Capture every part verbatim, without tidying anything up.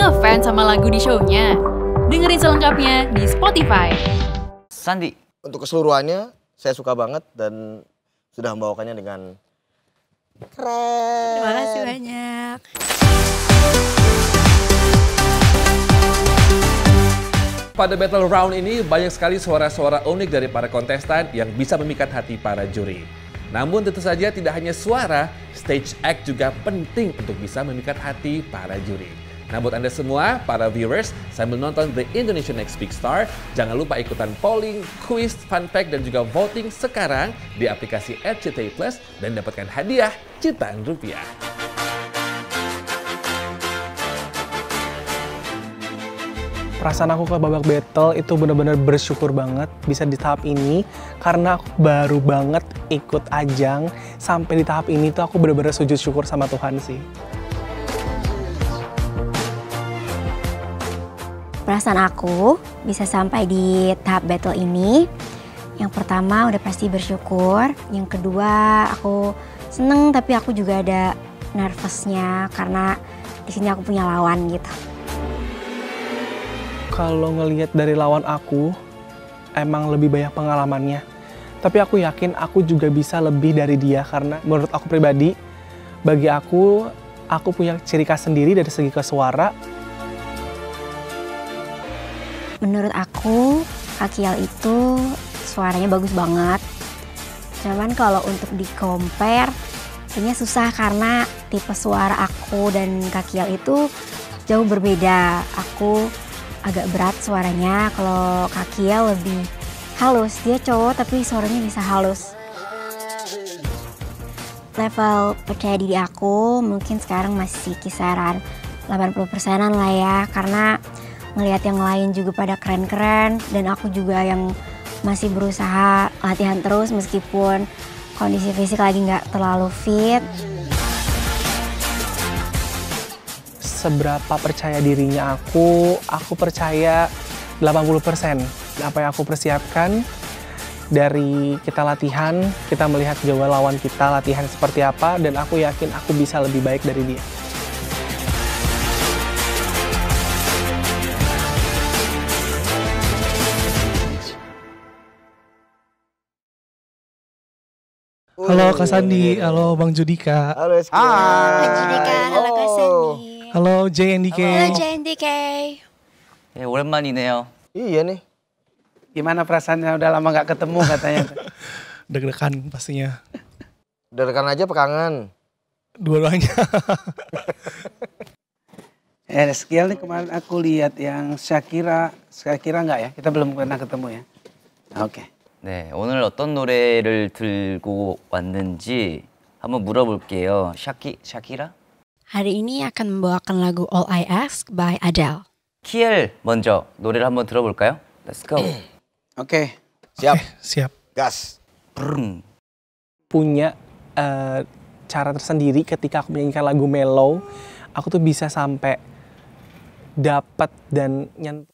ngefans sama lagu di show-nya? Dengerin selengkapnya di Spotify. Sandi. Untuk keseluruhannya saya suka banget dan sudah membawakannya dengan keren. Terima kasih banyak. Pada battle round ini banyak sekali suara-suara unik dari para kontestan yang bisa memikat hati para juri. Namun tentu saja tidak hanya suara, stage act juga penting untuk bisa memikat hati para juri. Nah buat Anda semua, para viewers, sambil nonton The Indonesian Next Big Star, jangan lupa ikutan polling, quiz, fun fact, dan juga voting sekarang di aplikasi R C T I Plus dan dapatkan hadiah jutaan rupiah. Perasaan aku ke babak battle itu benar-benar bersyukur banget bisa di tahap ini karena aku baru banget ikut ajang. Sampai di tahap ini tuh aku benar-benar sujud syukur sama Tuhan sih. Perasaan aku bisa sampai di tahap battle ini, yang pertama udah pasti bersyukur, yang kedua aku seneng tapi aku juga ada nervousnya karena di sini aku punya lawan gitu. Kalau ngelihat dari lawan aku, emang lebih banyak pengalamannya. Tapi aku yakin aku juga bisa lebih dari dia karena menurut aku pribadi, bagi aku, aku punya ciri khas sendiri dari segi suara. Menurut aku, Kakial itu suaranya bagus banget. Cuman kalau untuk di-compare, kayaknya susah karena tipe suara aku dan Kakial itu jauh berbeda. Aku agak berat suaranya, kalau Kakial lebih halus. Dia cowok tapi suaranya bisa halus. Level percaya diri aku mungkin sekarang masih kisaran delapan puluh persenan lah ya, karena ngelihat yang lain juga pada keren-keren dan aku juga yang masih berusaha latihan terus meskipun kondisi fisik lagi nggak terlalu fit. Seberapa percaya dirinya aku, aku percaya delapan puluh persen. Apa yang aku persiapkan dari kita latihan, kita melihat juga lawan kita latihan seperti apa, dan aku yakin aku bisa lebih baik dari dia. Halo Kak Sandi, halo Bang Judika. Halo Eski. Bang Judika, halo Kak Sandi. Halo J N D K. Halo J N D K. 네, 오랜만이네요. Iya nih. Gimana perasaannya udah lama gak ketemu katanya? Deg-degan pastinya. Deg-degan aja pekangan. Dua-duanya. Eh, sekian nih kemarin aku lihat yang Shakira, Shakira nggak ya? Kita belum pernah ketemu ya. Oke. Okay. 네, 오늘 어떤 노래를 들고 왔는지 한번 물어볼게요. 샤키, 샤키라? Hari ini akan membawakan lagu All I Ask by Adele. 키엘 먼저 노래를 한번 들어볼까요? Let's go. Oke. Okay. Siap. Okay, siap. Gas. Brung. Punya uh, cara tersendiri ketika aku menyanyikan lagu mellow, aku tuh bisa sampai dapat dan nyentuh.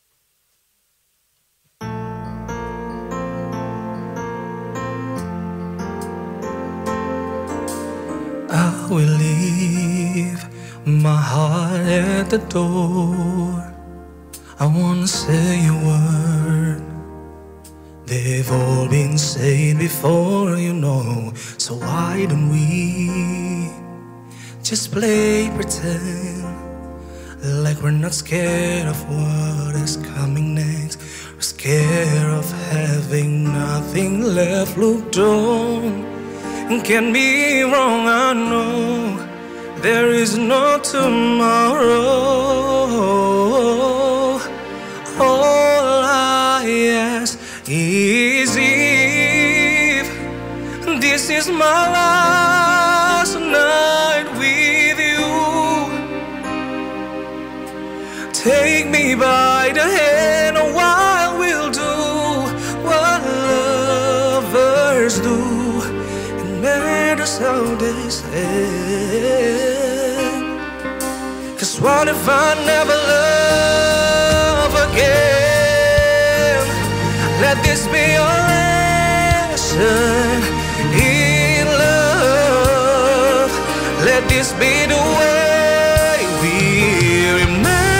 I will leave my heart at the door. I wanna say a word. They've all been said before, you know. So why don't we just play pretend like we're not scared of what is coming next. We're scared of having nothing left. Look, don't get me wrong, I know there is no tomorrow. All I ask is if this is my last night with you. Take me by the hand a while, we'll do what lovers do. It matters how they say. Cause what if I never love again? Let this be your lesson in love. Let this be the way we remember.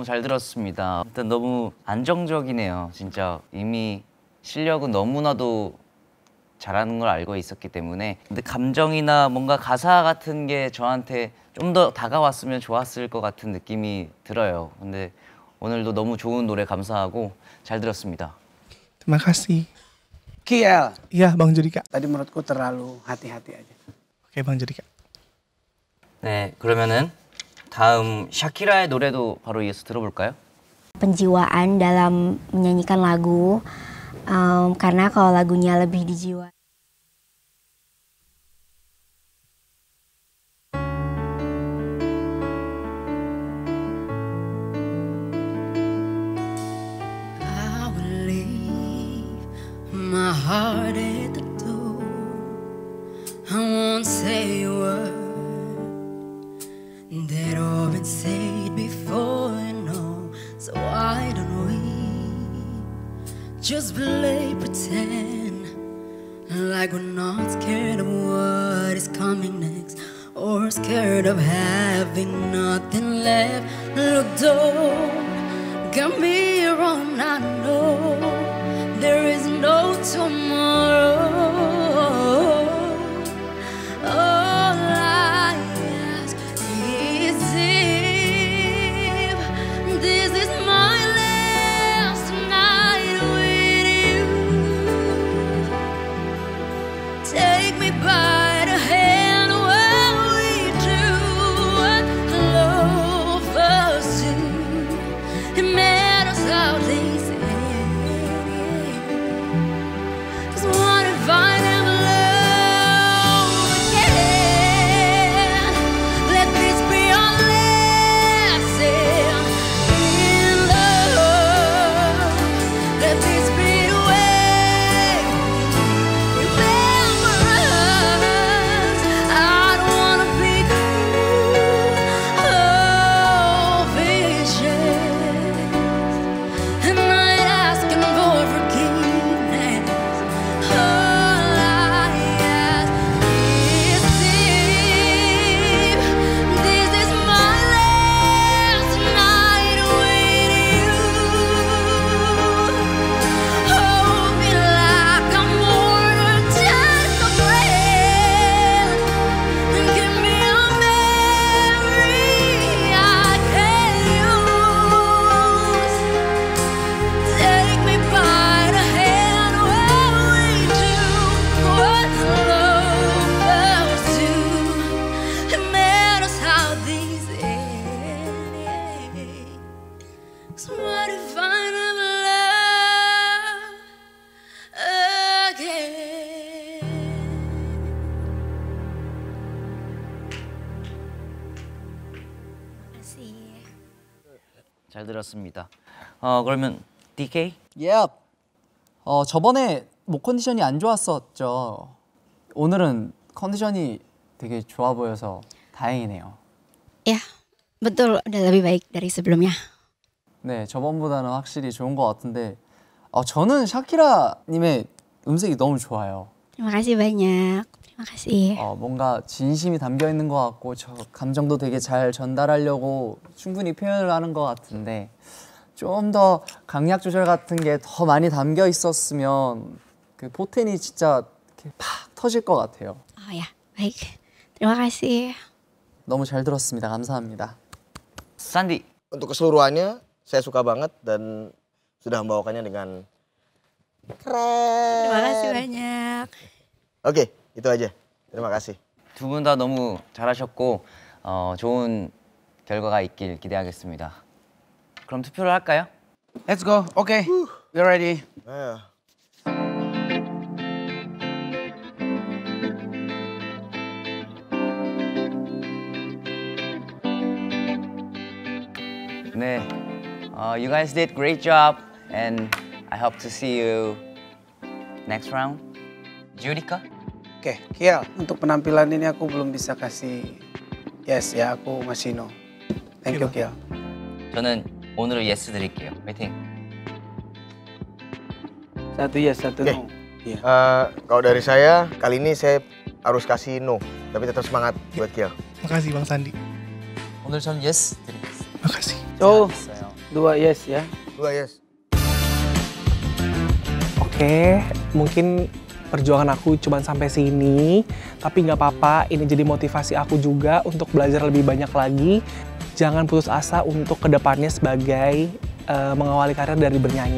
너무 잘 들었습니다. 일단 너무 안정적이네요. 진짜 이미 실력은 너무나도 잘하는 걸 알고 있었기 때문에 근데 감정이나 뭔가 가사 같은 게 저한테 좀 더 다가왔으면 좋았을 것 같은 느낌이 들어요. 근데 오늘도 너무 좋은 노래 감사하고 잘 들었습니다. Terima kasih. Kiel, Iya, Bang Judika. tadi menurutku terlalu hati-hati aja. Oke, Bang Judika. 네, 그러면은 다음 샤키라의 노래도 바로 이어서 들어볼까요? Penjiwaan dalam menyanyikan lagu, um, karena kalau lagunya lebih dijiwa. I will leave my heart at the door. I won't say a word that all been said before, you know. So why don't we just play pretend like we're not scared of what is coming next, or scared of having nothing left. Look, don't get me wrong, I know there is no tomorrow. All I ask is if this is my last night with you. Take me by the hand while we do what lovers do. It matters how things end. 'Cause what if I never love again? Let this be our lesson in love. Let this be the way we remember us. I don't wanna be cruel or vicious, and not asking for forgiveness. All I ask is if this is my last night with you. Hold me like I'm mortal, just a friend, and give me a memory I can use. Take me by the hand while we do what lovers do. It matters how these end. 'Cause what if I never love again? Makasih. 잘 들었습니다. 어 그러면 디케이? Yep. 어, 저번에 목 컨디션이 안 좋았었죠. 오늘은 컨디션이 되게 좋아 보여서 다행이네요. Ya, betul, udah lebih baik dari sebelumnya. 네, 저번보다는 확실히 좋은 것 같은데 어, 저는 샤키라님의 음색이 너무 좋아요. Terima kasih banyak. Terima kasih. 어, 뭔가 진심이 담겨 있는 것 같고 저 감정도 되게 잘 전달하려고 충분히 표현을 하는 것 같은데 좀 더 강약 조절 같은 게 더 많이 담겨 있었으면 그 포텐이 진짜 이렇게 팍 터질 것 같아요. Oh ya, baik. Terima kasih. 너무 잘 들었습니다. 감사합니다. 산디. Untuk keseluruhannya saya suka banget dan sudah membawakannya dengan keren. Terima kasih banyak. Oke, itu aja. Terima kasih. 두 분 다 너무 잘하셨고 어, 좋은 결과가 있길 기대하겠습니다. 그럼 투표를 할까요? Let's go. Okay, we're ready. Ayo. 네, uh, you guys did great job, and I hope to see you next round. Judika? Oke, Kiel, untuk penampilan ini aku belum bisa kasih yes ya, aku masih no. Thank you, Kiel. 저는 오늘은 yes 드릴게요. 화이팅. Satu yes, satu Oke. no. Iya. Eh, kalau dari saya, kali ini saya harus kasih no. Tapi tetap semangat buat Kiel. Makasih Bang Sandi. 오늘 저는 예스 드리겠습니다. Makasih. So, 잘했어요. dua yes ya. Dua yes. Oke, mungkin perjuangan aku cuma sampai sini, tapi nggak apa-apa, ini jadi motivasi aku juga untuk belajar lebih banyak lagi. Jangan putus asa untuk kedepannya sebagai uh, mengawali karir dari bernyanyi.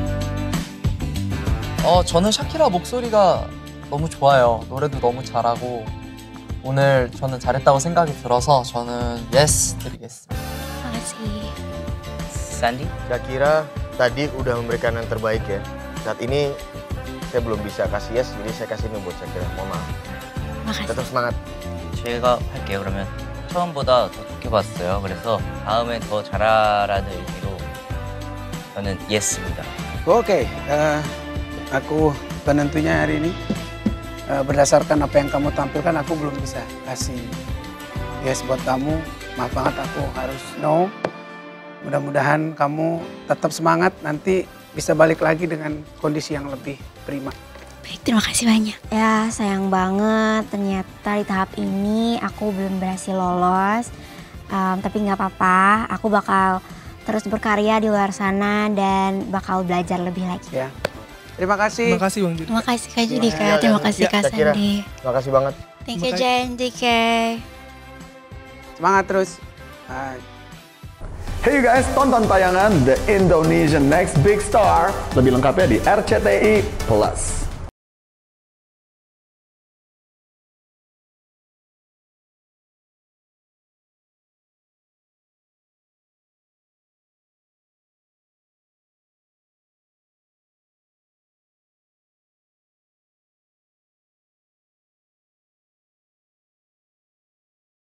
어, 저는 샤키라 목소리가 너무 좋아요. 노래도 너무 잘하고 오늘 저는 잘했다고 생각이 들어서 저는 yes 드리겠습니다. Makasih. Sandi? Shakira tadi udah memberikan yang terbaik ya. Saat ini saya belum bisa kasih yes, jadi saya kasih no buat Shakira. Mohon maaf. Makasih. Tetap semangat. 제가 할게요. 그러면 처음보다 더 좋게 봤어요. 그래서 다음엔 더 잘하라는 의미로 저는 예스입니다. Oke, eh, aku penentunya hari ini eh, berdasarkan apa yang kamu tampilkan aku belum bisa kasih yes buat kamu. Maaf banget aku harus no. Mudah-mudahan kamu tetap semangat, nanti bisa balik lagi dengan kondisi yang lebih prima. Baik, terima kasih banyak. Ya, sayang banget ternyata di tahap ini aku belum berhasil lolos. Um, tapi nggak apa-apa, aku bakal terus berkarya di luar sana dan bakal belajar lebih lagi. Ya. Terima kasih. Terima kasih Bang Judi. Terima kasih Kak Judika, terima kasih Kak Shakira, Sandi. terima kasih banget. Thank you Jen, D K. Semangat terus. Bye. Hey you guys, tonton tayangan The Indonesian Next Big Star lebih lengkapnya di R C T I Plus.